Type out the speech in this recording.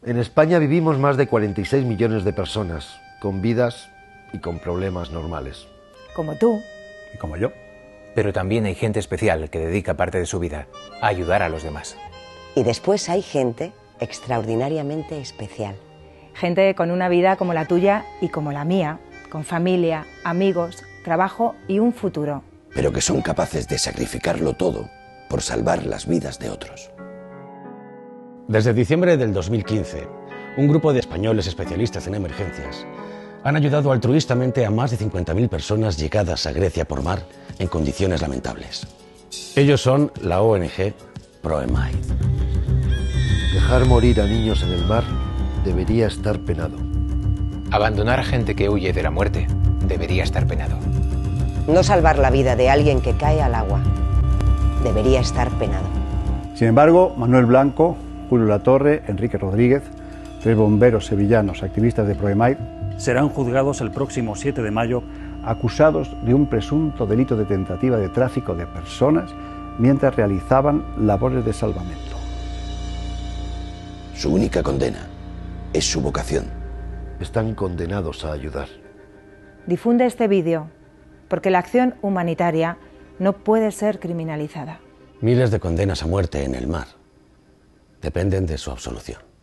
En España vivimos más de 46 millones de personas, con vidas y con problemas normales. Como tú. Y como yo. Pero también hay gente especial que dedica parte de su vida a ayudar a los demás. Y después hay gente extraordinariamente especial. Gente con una vida como la tuya y como la mía, con familia, amigos, trabajo y un futuro. Pero que son capaces de sacrificarlo todo por salvar las vidas de otros. Desde diciembre del 2015, un grupo de españoles especialistas en emergencias han ayudado altruistamente a más de 50.000 personas llegadas a Grecia por mar en condiciones lamentables. Ellos son la ONG ProEmaid. Dejar morir a niños en el mar debería estar penado. Abandonar a gente que huye de la muerte debería estar penado. No salvar la vida de alguien que cae al agua debería estar penado. Sin embargo, Manuel Blanco, Julio Latorre, Enrique Rodríguez, 3 bomberos sevillanos activistas de ProEmaid, serán juzgados el próximo 7 de mayo acusados de un presunto delito de tentativa de tráfico de personas mientras realizaban labores de salvamento. Su única condena es su vocación. Están condenados a ayudar. Difunde este vídeo, porque la acción humanitaria no puede ser criminalizada. Miles de condenas a muerte en el mar dependen de su absolución.